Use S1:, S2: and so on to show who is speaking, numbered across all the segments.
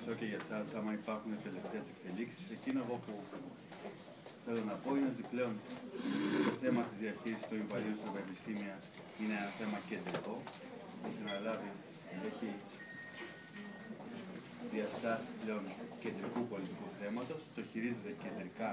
S1: ρωτήσω και για εσάς, άμα υπάρχουν τελευταίες εξελίξεις. Εκείνο εγώ που θέλω να πω είναι ότι πλέον το θέμα της διαχείρισης των υπαλλήλων στα πανεπιστήμια είναι ένα θέμα κεντρικό. Έχει αναλάβει, έχει διαστάσεις πλέον κεντρικού πολιτικού θέματος. Το χειρίζεται κεντρικά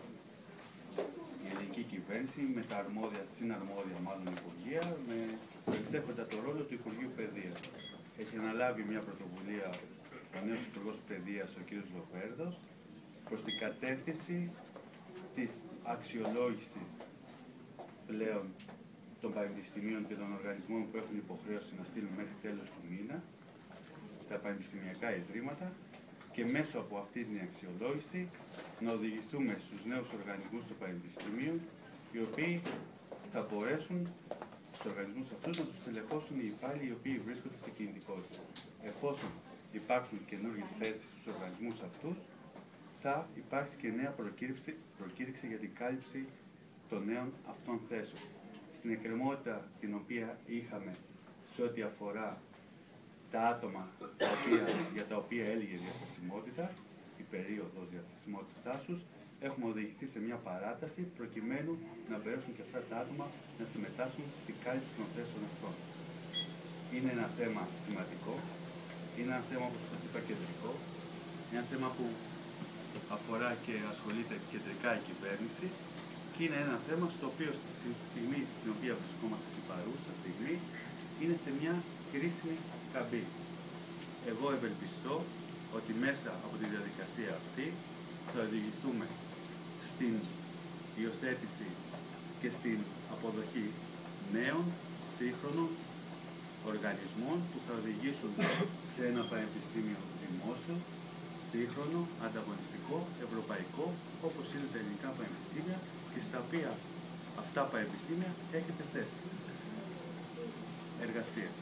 S1: η ελληνική κυβέρνηση με τα αρμόδια, συναρμόδια μάλλον υπουργεία, με εξέχοντα το ρόλο του Υπουργείου Παιδείας. Έχει αναλάβει μια πρωτοβουλία ο νέος Υπουργός Παιδείας, ο κ. Λοβέρδος, προς την κατεύθυνση της αξιολόγησης πλέον των πανεπιστημίων και των οργανισμών που έχουν υποχρέωση να στείλουν μέχρι τέλος του μήνα τα πανεπιστημιακά ιδρύματα και μέσω από αυτή την αξιολόγηση να οδηγηθούμε στους νέους οργανισμούς των πανεπιστημίων, οι οποίοι θα μπορέσουν στους οργανισμούς αυτούς να τους στελεχώσουν οι υπάλληλοι οι οποίοι βρίσκονται στην κινητικότητα. Εφόσον υπάρξουν καινούργιες θέσεις στους οργανισμούς αυτούς, θα υπάρξει και νέα προκήρυξη για την κάλυψη των νέων αυτών θέσεων. Στην εκκρεμότητα την οποία είχαμε σε ό,τι αφορά τα άτομα για τα οποία έλεγε διαθεσιμότητα, η περίοδος διαθεσιμότητάς τους, έχουμε οδηγηθεί σε μια παράταση προκειμένου να μπορέσουν και αυτά τα άτομα να συμμετάσχουν στην κάλυψη των θέσεων αυτών. Είναι ένα θέμα σημαντικό, είναι ένα θέμα που σας είπα κεντρικό, είναι ένα θέμα που αφορά και ασχολείται κεντρικά η κυβέρνηση και είναι ένα θέμα στο οποίο στη στιγμή την οποία βρισκόμαστε την παρούσα στιγμή είναι σε μια κρίσιμη καμπή. Εγώ ευελπιστώ ότι μέσα από τη διαδικασία αυτή θα οδηγηθούμε στην υιοθέτηση και στην αποδοχή νέων, σύγχρονων οργανισμών που θα οδηγήσουν σε ένα πανεπιστήμιο δημόσιο, σύγχρονο, ανταγωνιστικό, ευρωπαϊκό, όπως είναι τα ελληνικά πανεπιστήμια και στα οποία αυτά πανεπιστήμια έχετε θέση εργασίας.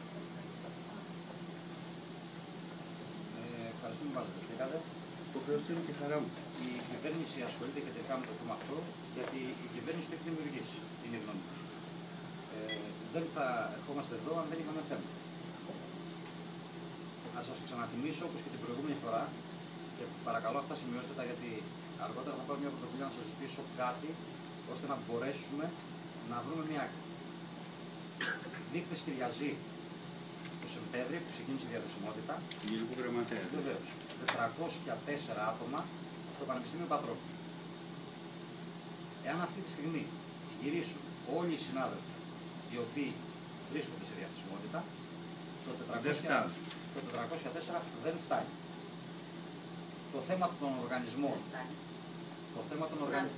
S2: Ευχαριστούμε που μας δεχτήκατε.
S1: Υποχρεώσή είναι και χαρά μου.
S2: Η κυβέρνηση ασχολείται κεντρικά με το θέμα αυτό, γιατί η κυβέρνηση το έχει δημιουργήσει, είναι η γνώμη μας. Δεν θα ερχόμαστε εδώ αν δεν είχαμε θέμα. Να σας ξαναθυμίσω, όπως και την προηγούμενη φορά, και παρακαλώ αυτά σημειώστε τα, γιατί αργότερα θα πάρω μια πρωτοβουλία να σας ζητήσω κάτι, ώστε να μπορέσουμε να βρούμε μια άκρη. Δείκτες Κυριαζή το Σεπτέμβριο που ξεκίνησε η διαθεσιμότητα.
S1: Γενικού Γραμματέα.
S2: Βεβαίως. 404 άτομα στο Πανεπιστήμιο Πατρόπουλου. Εάν αυτή τη στιγμή γυρίσουν όλοι οι συνάδελφοι οι οποίοι βρίσκονται σε διαθεσιμότητα, το 404 δεν φτάνει. Το θέμα των οργανισμών. Το θέμα των οργανισμών.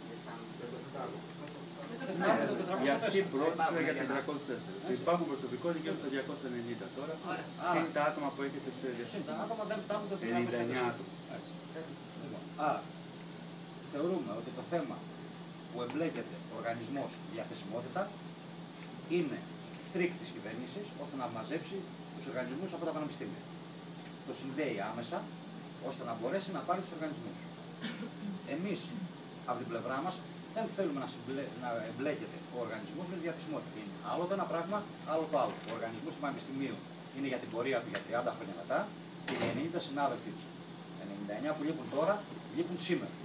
S1: Γιατί πρόκειται για 404. Υπάρχουν προσωπικό είναι γύρω στα 290 τώρα. Συν τα άτομα που έχετε σε διαθεσιμότητα.
S2: Συν τα άτομα δεν φτάνουν το
S1: 99 άτομα.
S2: Άρα, θεωρούμε ότι το θέμα που εμπλέκεται ο οργανισμός διαθεσιμότητα είναι τρίκ της κυβέρνησης ώστε να μαζέψει τους οργανισμούς από τα πανεπιστήμια. Το συνδέει άμεσα ώστε να μπορέσει να πάρει τους οργανισμούς. Εμείς, από την πλευρά μας, δεν θέλουμε να εμπλέκεται ο οργανισμός με τη διαθεσιμότητα. Είναι άλλο το ένα πράγμα, άλλο το άλλο. Ο οργανισμός του Πανεπιστημίου είναι για την πορεία του για 30 χρόνια μετά και οι 90 συνάδελφοι του, 99 που λείπουν τώρα, λείπουν σήμερα.